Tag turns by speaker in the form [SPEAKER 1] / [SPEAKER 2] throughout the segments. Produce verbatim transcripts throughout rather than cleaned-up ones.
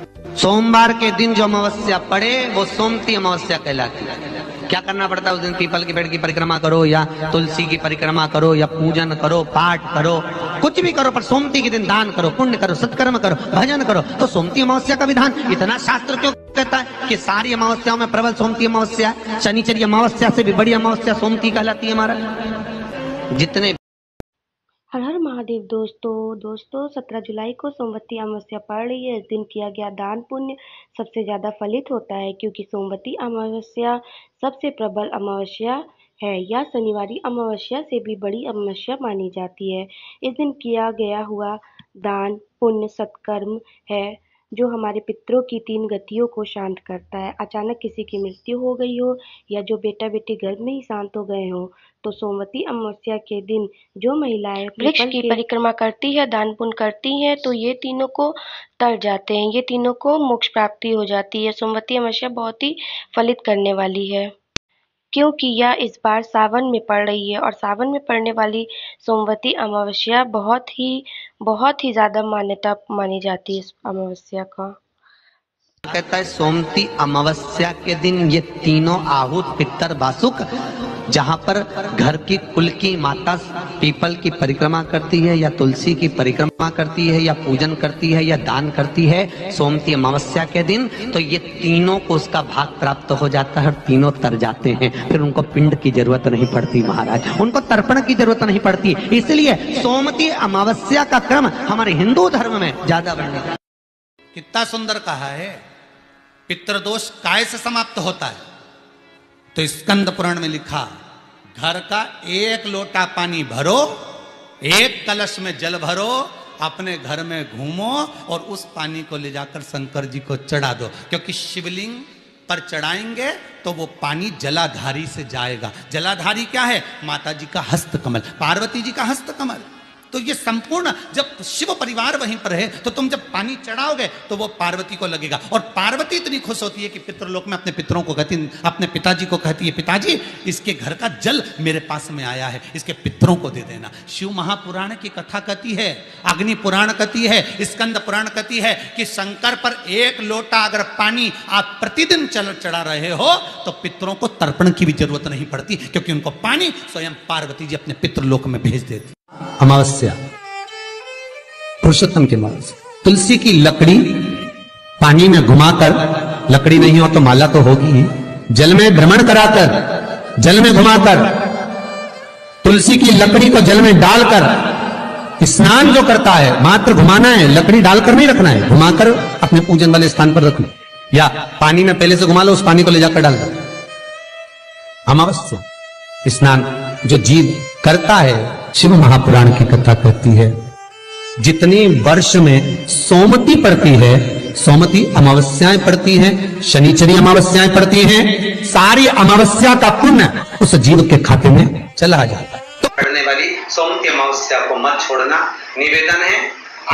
[SPEAKER 1] सोमवार के दिन जो अमावस्या पड़े वो सोमती अमावस्या कहलाती है। क्या करना पड़ता है उस दिन? पीपल के पेड़ की परिक्रमा करो या तुलसी की परिक्रमा करो या पूजन करो, पाठ करो, कुछ भी करो, पर सोमती के दिन दान करो, पुण्य करो, सत्कर्म करो, भजन करो। तो सोमती अमावस्या का विधान इतना शास्त्र क्यों कहता है कि सारी अमावस्याओं में प्रबल सोमती अमावस्या, शनिचरी अमावस्या से भी बड़ी अमावस्या सोमती कहलाती है। हमारा जितने
[SPEAKER 2] हर हर महादेव। दोस्तों दोस्तों सत्रह जुलाई को सोमवती अमावस्या पड़ रही है। इस दिन किया गया दान पुण्य सबसे ज़्यादा फलित होता है, क्योंकि सोमवती अमावस्या सबसे प्रबल अमावस्या है। यह शनिवारी अमावस्या से भी बड़ी अमावस्या मानी जाती है। इस दिन किया गया हुआ दान पुण्य सत्कर्म है जो हमारे पितरों की तीन गतियों को शांत करता है। अचानक किसी की मृत्यु हो गई हो या जो बेटा बेटी गर्भ में ही शांत हो गए हो, तो सोमवती अमावस्या के दिन जो महिलाएं वृक्ष की परिक्रमा करती है, दान पुण्य करती हैं, तो ये तीनों को तर जाते हैं, ये तीनों को मोक्ष प्राप्ति हो जाती है। सोमवती अमावस्या बहुत ही फलित करने वाली है, क्योंकि यह इस बार सावन में पड़ रही है और सावन में पड़ने वाली सोमवती अमावस्या बहुत ही बहुत ही ज़्यादा मान्यता मानी जाती है इस अमावस्या का।
[SPEAKER 1] कहता है सोमती अमावस्या के दिन ये तीनों आहूत पितर वासुक जहां पर घर की कुल की माता पीपल की परिक्रमा करती है या तुलसी की परिक्रमा करती है या पूजन करती है या दान करती है सोमती अमावस्या के दिन, तो ये तीनों को उसका भाग प्राप्त हो जाता है और तीनों तर जाते हैं। फिर उनको पिंड की जरूरत नहीं पड़ती महाराज, उनको तर्पण की जरूरत नहीं पड़ती। इसलिए सोमती अमावस्या का क्रम हमारे हिंदू धर्म में ज्यादा बढ़ने का।
[SPEAKER 3] कितना सुंदर कहा है, पितृदोष काय से समाप्त होता है? तो स्कंद पुराण में लिखा, घर का एक लोटा पानी भरो, एक कलश में जल भरो, अपने घर में घूमो और उस पानी को ले जाकर शंकर जी को चढ़ा दो, क्योंकि शिवलिंग पर चढ़ाएंगे तो वो पानी जलाधारी से जाएगा। जलाधारी क्या है? माता जी का हस्त कमल, पार्वती जी का हस्त कमल। तो ये संपूर्ण जब शिव परिवार वहीं पर है तो तुम जब पानी चढ़ाओगे तो वो पार्वती को लगेगा, और पार्वती इतनी खुश होती है कि पितृलोक में अपने पितरों को कहती, अपने पिताजी को कहती है, पिताजी इसके घर का जल मेरे पास में आया है, इसके पितरों को दे देना। शिव महापुराण की कथा कहती है, अग्नि पुराण कहती है, स्कंद पुराण कहती है कि शंकर पर एक लोटा अगर पानी आप प्रतिदिन चल चढ़ा रहे हो तो पितरों को तर्पण की भी जरूरत नहीं पड़ती, क्योंकि उनको पानी स्वयं पार्वती जी अपने पितृलोक में भेज देती।
[SPEAKER 1] अमावस्या पुरुषोत्तम की अमावस्या, तुलसी की लकड़ी पानी में घुमाकर, लकड़ी नहीं हो तो माला तो होगी ही, जल में भ्रमण कराकर, जल में घुमाकर, तुलसी की लकड़ी को जल में डालकर स्नान जो करता है, मात्र घुमाना है, लकड़ी डालकर नहीं रखना है, घुमाकर अपने पूजन वाले स्थान पर रखना, या पानी में पहले से घुमा लो, उस पानी को ले जाकर डाल दो। अमावस्या स्नान जो जीव करता है, शिव महापुराण की कथा कहती है, जितनी वर्ष में सोमती पड़ती है, सोमती अमावस्याएं पड़ती हैं, शनिचरी अमावस्याएं पड़ती हैं, सारी अमावस्या का पुण्य उस जीव के खाते में चला जाता है।
[SPEAKER 4] तो पड़ने वाली सोमती अमावस्या को मत छोड़ना। निवेदन है,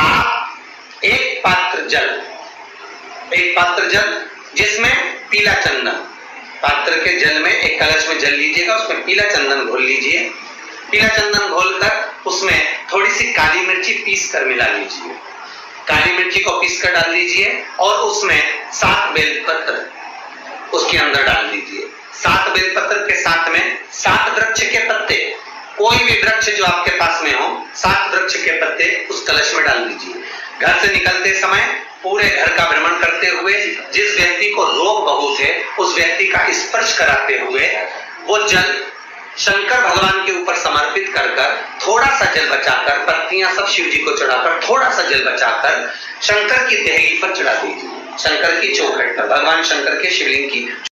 [SPEAKER 4] आप एक पात्र जल, एक पात्र जल जिसमें पीला चंदन, पात्र के जल में एक कलश में जल लीजिएगा, उसमें पीला चंदन घोल लीजिए। पीला चंदन घोलकर उसमें थोड़ी सी काली मिर्ची पीस कर मिला लीजिए, काली मिर्ची को पीस कर डाल दीजिए और उसमें सात बेलपत्र उसके अंदर डाल दीजिए। सात बेलपत्र के साथ में सात वृक्ष के पत्ते, कोई भी वृक्ष जो आपके पास में हो, सात वृक्ष के पत्ते उस कलश में डाल दीजिए। घर से निकलते समय पूरे घर का भ्रमण करते हुए जिस व्यक्ति को रोग बहुत है उस व्यक्ति का स्पर्श कराते हुए वो जल शंकर भगवान के ऊपर समर्पित कर कर थोड़ा सा जल बचाकर, पत्तियां सब शिव जी को चढ़ाकर थोड़ा सा जल बचाकर शंकर की देहली पर चढ़ा दीजिए, शंकर की चौखट पर, भगवान शंकर के शिवलिंग की